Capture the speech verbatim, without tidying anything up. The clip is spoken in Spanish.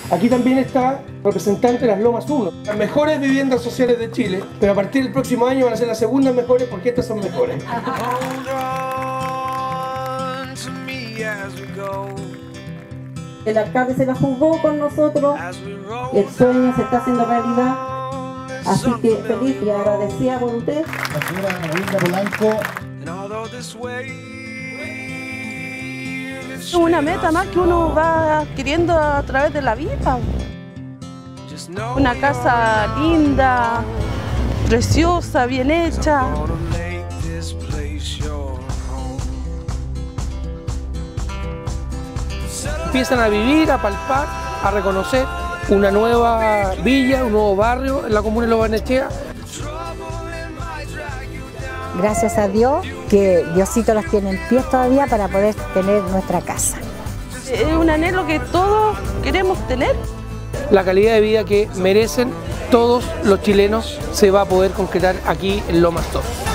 Aquí también está representante de las Lomas uno, las mejores viviendas sociales de Chile, pero a partir del próximo año van a ser las segundas mejores porque estas son mejores. El alcalde se la jugó con nosotros, el sueño se está haciendo realidad, así que feliz y agradecida por usted. La señora Linda Polanco. Es una meta más que uno va adquiriendo a través de la vida. Una casa linda, preciosa, bien hecha. Empiezan a vivir, a palpar, a reconocer una nueva villa, un nuevo barrio en la comuna de Lo Barnechea. Gracias a Dios que Diosito las tiene en pie todavía para poder tener nuestra casa. Es un anhelo que todos queremos tener. La calidad de vida que merecen todos los chilenos se va a poder concretar aquí en Lomas dos.